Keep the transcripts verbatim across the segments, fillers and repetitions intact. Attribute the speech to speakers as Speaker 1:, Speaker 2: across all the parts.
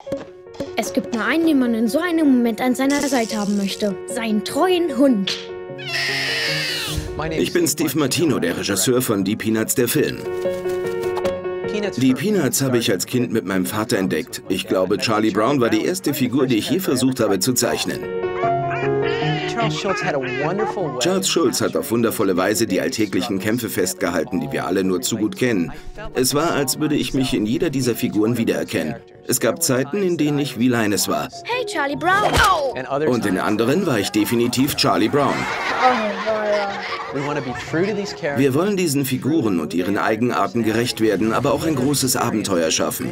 Speaker 1: Es gibt nur einen, den man in so einem Moment an seiner Seite haben möchte. Seinen treuen Hund.
Speaker 2: Ich bin Steve Martino, der Regisseur von Die Peanuts, der Film. Die Peanuts habe ich als Kind mit meinem Vater entdeckt. Ich glaube, Charlie Brown war die erste Figur, die ich je versucht habe zu zeichnen. Charles Schulz hat auf wundervolle Weise die alltäglichen Kämpfe festgehalten, die wir alle nur zu gut kennen. Es war, als würde ich mich in jeder dieser Figuren wiedererkennen. Es gab Zeiten, in denen ich wie Linus war.
Speaker 1: Hey, Charlie Brown! Oh.
Speaker 2: Und in anderen war ich definitiv Charlie Brown. Wir wollen diesen Figuren und ihren Eigenarten gerecht werden, aber auch ein großes Abenteuer schaffen.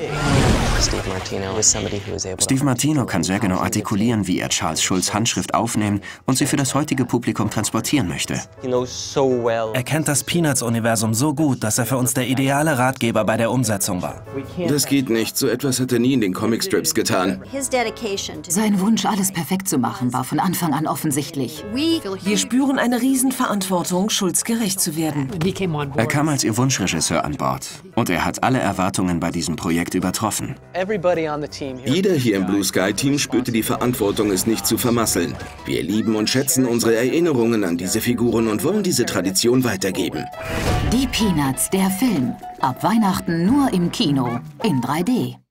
Speaker 3: Steve Martino kann sehr genau artikulieren, wie er Charles Schulz' Handschrift aufnehmen und sie für das heutige Publikum transportieren möchte.
Speaker 4: Er kennt das Peanuts-Universum so gut, dass er für uns der ideale Ratgeber bei der Umsetzung war.
Speaker 2: Das geht nicht. So etwas hat er nie in den Comicstrips getan.
Speaker 5: Sein Wunsch, alles perfekt zu machen, war von Anfang an offensichtlich.
Speaker 6: Wir spüren eine Riesenverantwortung, Schulz gerecht zu werden.
Speaker 3: Er kam als ihr Wunschregisseur an Bord und er hat alle Erwartungen bei diesem Projekt übertroffen.
Speaker 2: Jeder hier im Blue Sky Team spürte die Verantwortung, es nicht zu vermasseln. Wir lieben und schätzen unsere Erinnerungen an diese Figuren und wollen diese Tradition weitergeben.
Speaker 5: Die Peanuts, der Film. Ab Weihnachten nur im Kino in drei D.